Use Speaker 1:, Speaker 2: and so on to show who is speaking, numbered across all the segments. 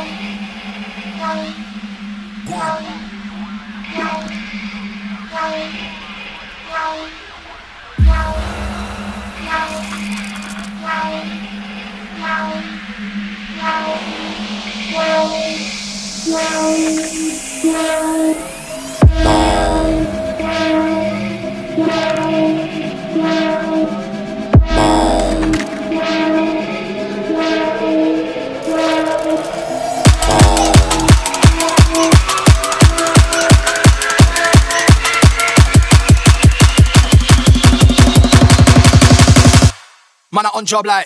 Speaker 1: Man, I on job like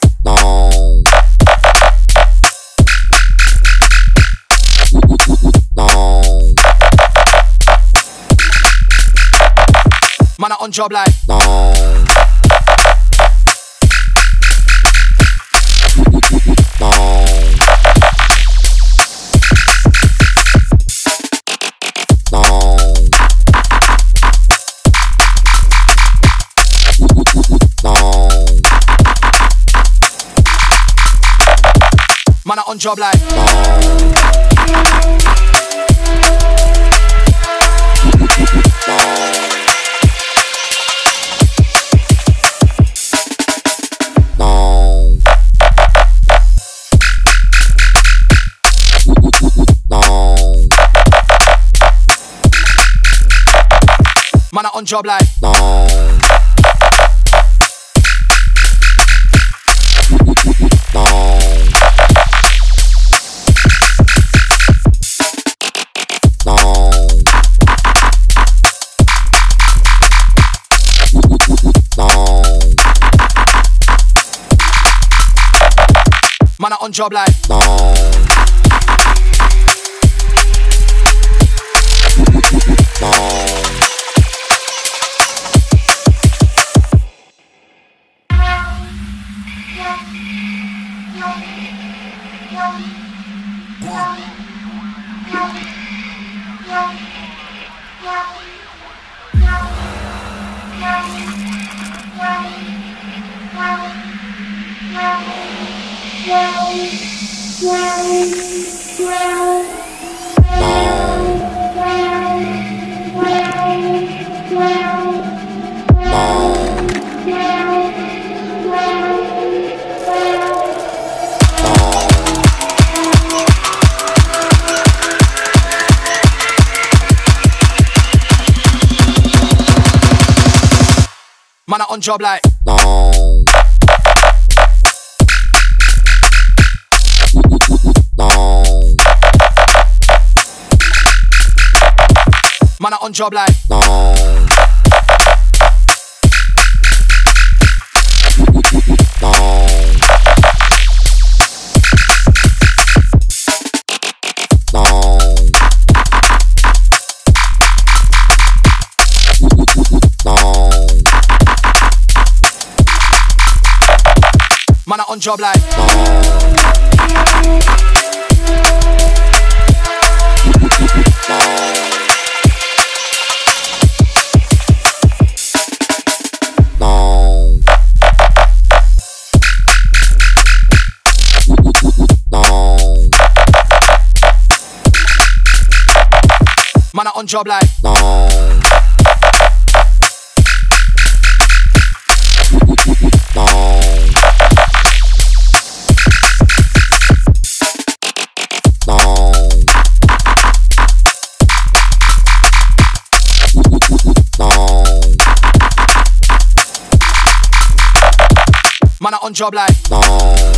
Speaker 1: man, I on job like man, I on job like man, I on job like man, I on job like man, I on job like man, I on job like man, I on job like man, I on job like man, I on job like